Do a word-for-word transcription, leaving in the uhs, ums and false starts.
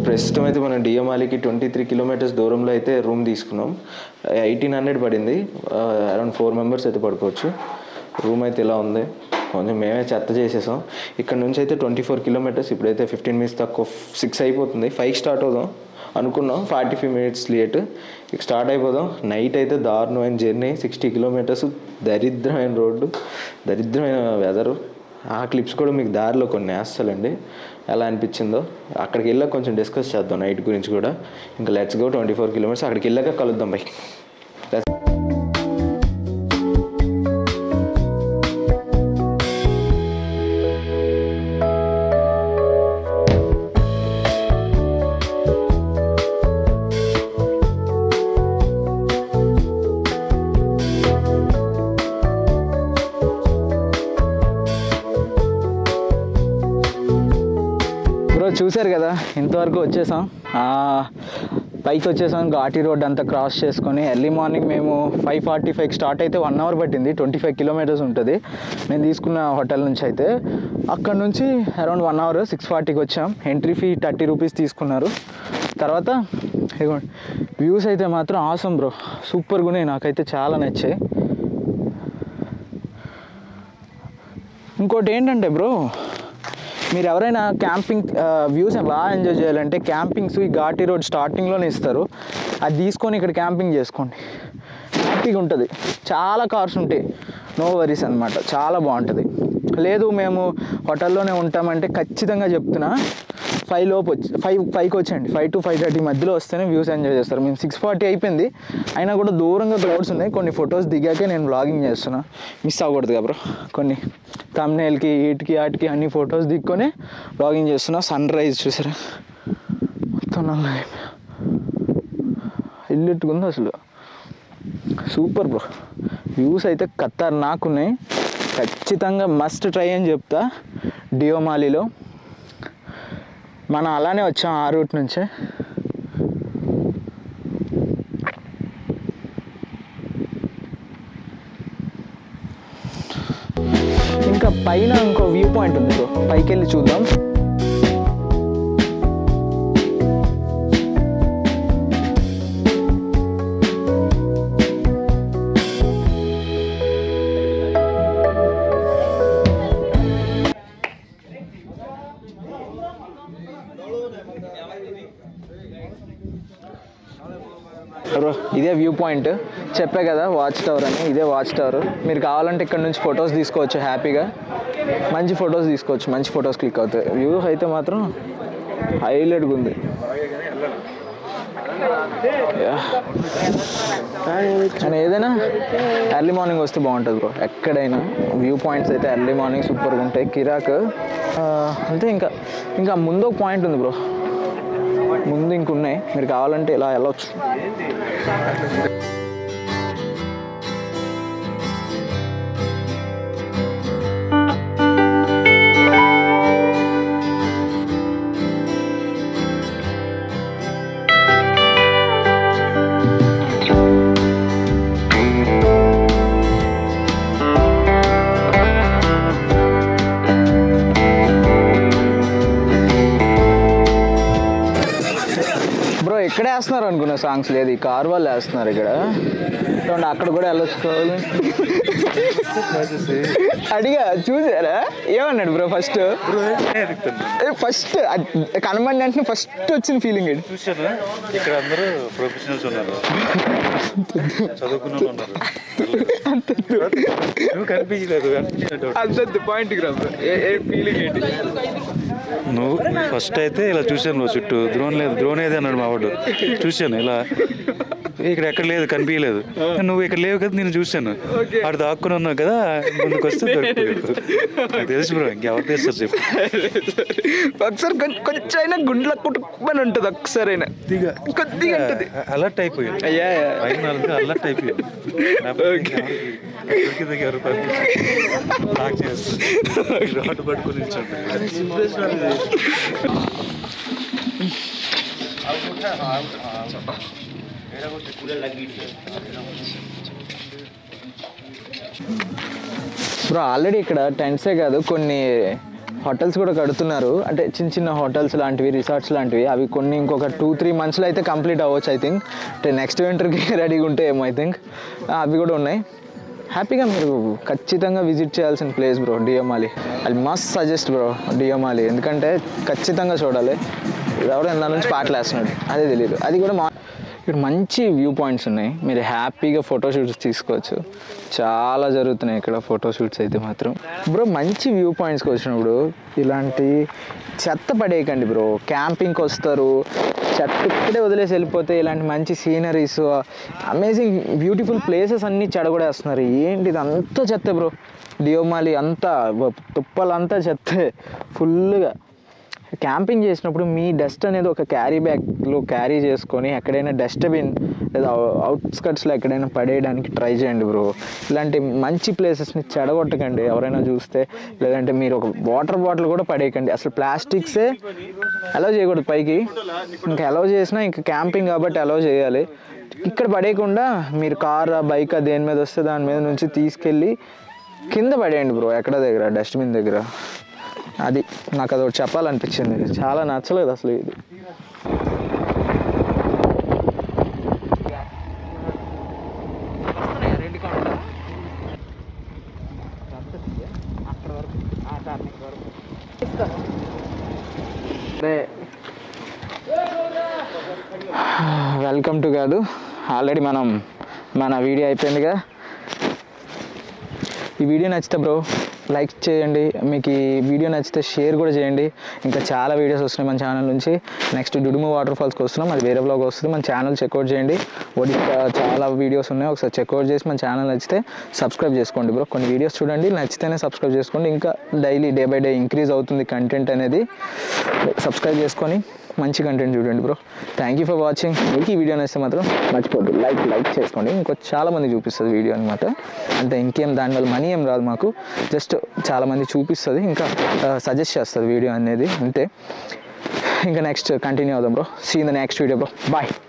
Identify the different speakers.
Speaker 1: ప్రస్తుతం అయితే మనం డిఎంఆలికి ట్వంటీ త్రీ కిలోమీటర్స్ దూరంలో అయితే రూమ్ తీసుకున్నాం. ఎయిటీన్ హండ్రెడ్ పడింది. అరౌండ్ ఫోర్ మెంబర్స్ అయితే పడుకోవచ్చు. రూమ్ అయితే ఇలా ఉంది. కొంచెం మేమే చెత్త చేసేసాం. ఇక్కడ నుంచి అయితే ట్వంటీ ఫోర్ కిలోమీటర్స్ ఇప్పుడైతే ఫిఫ్టీన్ మినిట్స్ తక్కువ సిక్స్ అయిపోతుంది. ఫైవ్ స్టార్ట్ అవుదాం అనుకున్నాం, ఫార్టీ ఫైవ్ మినిట్స్ లేట్. ఇక స్టార్ట్ అయిపోదాం. నైట్ అయితే దారుణమైన జర్నీ, సిక్స్టీ కిలోమీటర్స్, దరిద్రమైన రోడ్డు, దరిద్రమైన వెదరు. ఆ క్లిప్స్ కూడా మీకు దారిలో కొన్ని వేస్తాలండి, ఎలా అనిపించిందో. అక్కడికి వెళ్ళాక కొంచెం డిస్కస్ చేద్దాం నైట్ గురించి కూడా. ఇంకా let's go. Twenty four kilometres అక్కడికి వెళ్ళాక కలుద్దాం బై.
Speaker 2: చూసారు కదా, ఇంతవరకు వచ్చేసాం, పైకి వచ్చేసాం. ఘాటీ రోడ్ అంతా క్రాస్ చేసుకొని ఎర్లీ మార్నింగ్ మేము ఫైవ్ ఫార్టీ ఫైవ్కి స్టార్ట్ అయితే వన్ అవర్ పట్టింది. ట్వంటీ ఫైవ్ కిలోమీటర్స్ ఉంటుంది నేను తీసుకున్న హోటల్ నుంచి. అయితే అక్కడ నుంచి అరౌండ్ వన్ అవర్ సిక్స్ ఫార్టీకి వచ్చాం. ఎంట్రీ ఫీ థర్టీ రూపీస్ తీసుకున్నారు. తర్వాత ఇదిగోండి, వ్యూస్ అయితే మాత్రం ఆసం బ్రో, సూపర్గా ఉన్నాయి. నాకైతే చాలా నచ్చాయి. ఇంకోటి ఏంటంటే బ్రో, మీరు ఎవరైనా క్యాంపింగ్ వ్యూస్ బాగా ఎంజాయ్ చేయాలంటే క్యాంపింగ్స్ ఈ ఘాటీ రోడ్ స్టార్టింగ్లోనే ఇస్తారు. అది తీసుకొని ఇక్కడ క్యాంపింగ్ చేసుకోండి, హ్యాపీగా ఉంటుంది. చాలా కార్స్ ఉంటాయి, నో వరీస్ అనమాట, చాలా బాగుంటుంది. లేదు మేము హోటల్లోనే ఉంటామంటే ఖచ్చితంగా చెప్తున్నా, ఫైవ్ లోపు వచ్చి ఫైవ్ ఫైవ్కి వచ్చేయండి. ఫైవ్ టు ఫైవ్ థర్టీ మధ్యలో వస్తేనే వ్యూస్ ఎంజాయ్ చేస్తారు. మేము సిక్స్ ఫార్టీ అయిపోయింది, అయినా కూడా దూరంగా క్రౌడ్స్ ఉన్నాయి. కొన్ని ఫొటోస్ దిగాకే నేను వ్లాగింగ్ చేస్తున్నా, మిస్ అవ్వకూడదు కదా బ్రో. కొన్ని థంబ్నెయిల్కి వీటికి వాటికి అన్ని ఫొటోస్ దిక్కొని వ్లాగింగ్ చేస్తున్నా. సన్ రైజ్ చూసారా, మొత్తం నల్ల ఇల్లుట్టుకుంది అసలు, సూపర్ బ్రో. వ్యూస్ అయితే ఖతర్నాక్ ఉన్నాయి. ఖచ్చితంగా మస్ట్ ట్రై అని చెప్తా. డియోమాలిలో మనం అలానే వచ్చాం ఆ రూట్ నుంచే. ఇంకా పైన ఇంకో వ్యూ పాయింట్ ఉంది బ్రో, పైకి వెళ్ళి చూద్దాం. బ్రో ఇదే వ్యూ పాయింట్, చెప్పే కదా వాచ్ టవర్ అని. ఇదే వాచ్ టవర్. మీరు కావాలంటే ఇక్కడ నుంచి ఫొటోస్ తీసుకోవచ్చు, హ్యాపీగా మంచి ఫొటోస్ తీసుకోవచ్చు, మంచి ఫొటోస్ క్లిక్ అవుతాయి. వ్యూ అయితే మాత్రం హైలైట్గా ఉంది. కానీ ఏదైనా ఎర్లీ మార్నింగ్ వస్తే బాగుంటుంది బ్రో. ఎక్కడైనా వ్యూ పాయింట్స్ అయితే ఎర్లీ మార్నింగ్ సూపర్గా ఉంటాయి, కిరాక్. అంతే. ఇంకా ఇంకా ముందు ఒక పాయింట్ ఉంది బ్రో, ముందు ఇంకున్నాయి, మీరు కావాలంటే ఇలా వెళ్ళవచ్చు. ఇక్కడే వేస్తున్నారు అనుకున్న సాంగ్స్, లేదు ఈ కార్ వాళ్ళు వేస్తున్నారు ఇక్కడ. అక్కడ కూడా వెళ్ళొచ్చుకోవాలి. అడిగా చూసారా ఏమన్నాడు బ్రో? ఫస్ట్ ఫస్ట్ కనబడి అంటే ఫస్ట్ వచ్చిన ఫీలింగ్ ఏంటి?
Speaker 3: చూసారా ఇక్కడ అందరూ ప్రొఫెషనల్స్ ఉన్నారు, చదువుకున్న వాళ్ళు ఉన్నారు. నువ్వు కనిపించలేదు,
Speaker 2: అంత పాయింట్ ఫీలింగ్ ఏంటి?
Speaker 3: నువ్వు ఫస్ట్ అయితే ఇలా చూశాను, నువ్వు చుట్టూ ద్రోణ్ లేదు, ద్రోణ్ ఏది అన్నాడు మా వాడు. చూశాను ఇలా, ఇక్కడ ఎక్కడ లేదు, కనిపించలేదు. నువ్వు ఇక్కడ లేవు కదా, నేను చూశాను. అటు దాక్కుని ఉన్నావు కదా, ముందుకు వస్తే దొరికిపోయావు. నాకు తెలుసు బ్రో, ఇంకెవరు తెలుస్తారు చెప్పు.
Speaker 2: ఒకసారి కొంచెం అయినా గుండెల కుటుంబం ఉంటుంది, ఒక్కసారైనా కొద్దిగా
Speaker 3: అలర్ట్ అయిపోయాడు.
Speaker 2: అయ్యా
Speaker 3: అలర్ట్ అయిపోయాడు. రోడ్డు పట్టుకుని
Speaker 2: బ్రో ఆల్రెడీ ఇక్కడ టెంట్సే కాదు, కొన్ని హోటల్స్ కూడా కడుతున్నారు, అంటే చిన్న చిన్న హోటల్స్ లాంటివి, రిసార్ట్స్ లాంటివి. అవి కొన్ని ఇంకొక టూ త్రీ మంత్స్లో అయితే కంప్లీట్ అవ్వచ్చు ఐ థింక్. అంటే నెక్స్ట్ వింటర్కి రెడీగా ఉంటే ఏమో ఐ థింక్. అవి కూడా ఉన్నాయి. హ్యాపీగా మీరు ఖచ్చితంగా విజిట్ చేయాల్సిన ప్లేస్ బ్రో డియోమాలి. అది మస్ట్ సజెస్ట్ బ్రో డియోమాలి, ఎందుకంటే ఖచ్చితంగా చూడాలి. ఎవడో నా నుంచి పాటలు వేస్తున్నాడు అదే తెలియదు. అది కూడా మా ఇక్కడ మంచి వ్యూ పాయింట్స్ ఉన్నాయి, మీరు హ్యాపీగా ఫోటోషూట్స్ తీసుకోవచ్చు. చాలా జరుగుతున్నాయి ఇక్కడ ఫోటోషూట్స్ అయితే మాత్రం. బ్రో మంచి వ్యూ పాయింట్స్కి వచ్చినప్పుడు ఇలాంటి చెత్త పడేయకండి బ్రో. క్యాంపింగ్కి వస్తారు, చెత్త ఇక్కడే వదిలేసి వెళ్ళిపోతే ఇలాంటి మంచి సీనరీస్, అమేజింగ్ బ్యూటిఫుల్ ప్లేసెస్ అన్నీ చెడగొడేస్తున్నారు. ఏంటి ఇది అంతా చెత్త బ్రో. డియోమాలి అంతా తుప్పలంతా చెత్తే ఫుల్గా. క్యాంపింగ్ చేసినప్పుడు మీ డస్ట్ అనేది ఒక క్యారీ బ్యాగ్లో క్యారీ చేసుకొని ఎక్కడైనా డస్ట్బిన్ లేదా అవుట్స్కట్స్లో ఎక్కడైనా పడేయడానికి ట్రై చేయండి బ్రో. ఇలాంటి మంచి ప్లేసెస్ని చెడగొట్టకండి ఎవరైనా చూస్తే. లేదంటే మీరు ఒక వాటర్ బాటిల్ కూడా పడేయకండి. అసలు ప్లాస్టిక్సే అలౌ చేయకూడదు పైకి, ఇంకా అలౌ చేసినా ఇంకా క్యాంపింగ్ కాబట్టి అలౌ చేయాలి. ఇక్కడ పడేయకుండా మీరు కార్ బైక్ దేని మీద వస్తే దాని మీద నుంచి తీసుకెళ్ళి కింద పడేయండి బ్రో, ఎక్కడ దగ్గర డస్ట్బిన్ దగ్గర. అది నాకు అది ఒకటి చెప్పాలనిపించింది, చాలా నచ్చలేదు అసలు ఇది. వెల్కమ్ టు కాదు, ఆల్రెడీ మనం మన వీడియో అయిపోయిందిగా. ఈ వీడియో నచ్చితే బ్రో లైక్ చేయండి, మీకు ఈ వీడియో నచ్చితే షేర్ కూడా చేయండి. ఇంకా చాలా వీడియోస్ వస్తున్నాయి మన ఛానల్ నుంచి. నెక్స్ట్ డుడుము వాటర్ ఫాల్స్కి వస్తున్నాం, అది వేరే వ్లాగ్ వస్తుంది. మన ఛానల్ చెక్అవుట్ చేయండి, ఒడిశా చాలా వీడియోస్ ఉన్నాయి. ఒకసారి చెక్అవుట్ చేసి మన ఛానల్ నచ్చితే సబ్స్క్రైబ్ చేసుకోండి బ్రో. కొన్ని వీడియోస్ చూడండి, నచ్చితేనే సబ్స్క్రైబ్ చేసుకోండి. ఇంకా daily day by day increase అవుతుంది కంటెంట్ అనేది. సబ్స్క్రైబ్ చేసుకొని మంచి కంటెంట్ చూడండి bro. Thank you for watching. మీకు ఈ వీడియో నచ్చితే మాత్రం మర్చిపోద్దు లైక్ లైక్ చేసుకోండి. ఇంకో చాలామంది చూపిస్తుంది వీడియో అనమాట. అంటే ఇంకేం దానివల్ల మనీ ఏం రాదు మాకు, జస్ట్ చాలామంది చూపిస్తుంది, ఇంకా సజెస్ట్ చేస్తుంది వీడియో అనేది అంతే. ఇంకా నెక్స్ట్ కంటిన్యూ అవుదాం bro. See in the next video bro. Bye.